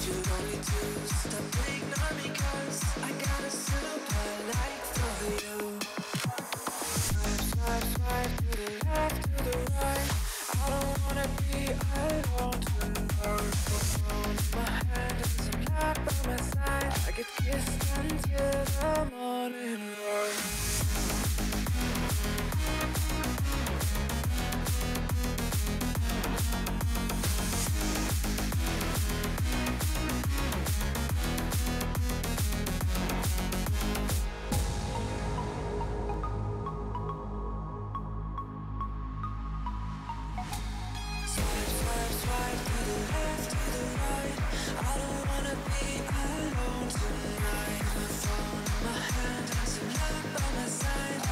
You don't need to stop to ignore me, 'cause I got a super light for you. Swipe, swipe, swipe to the left, to the right. I don't wanna be alone tonight. The phone in my hand and some love by my side. I get kissed until the morning light. Swipe to the left, to the right. I don't wanna be alone tonight. My phone in my hand and some love by my side.